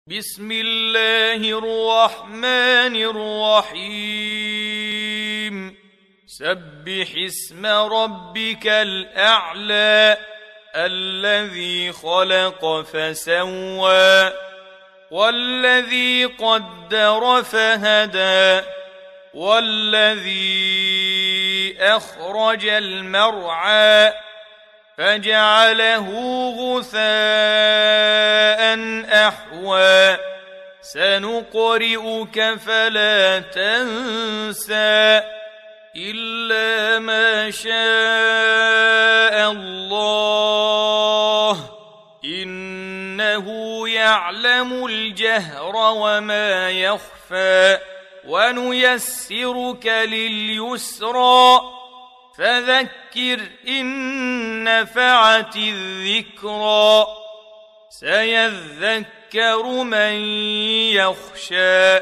بسم الله الرحمن الرحيم سبح اسم ربك الأعلى الذي خلق فسوى والذي قدر فهدى والذي أخرج المرعى فجعله غثاء أحوى سنقرئك فلا تنسى إلا ما شاء الله إنه يعلم الجهر وما يخفى ونيسرك لليسرى فذكر إن نفعت الذكرى سيذكر من يخشى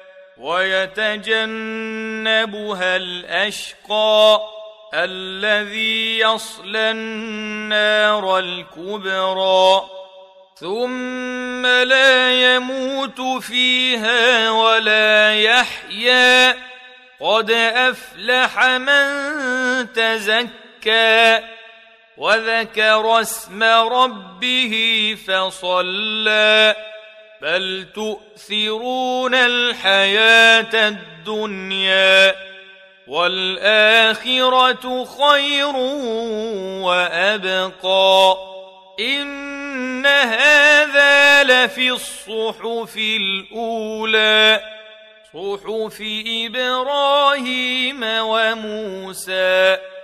ويتجنبها الأشقى الذي يصلى النار الكبرى ثم لا يموت فيها ولا يحيا قد أفلح من تزكى وذكر اسم ربه فصلى بل تؤثرون الحياة الدنيا والآخرة خير وأبقى إن هذا لفي الصحف الأولى صحف إبراهيم وموسى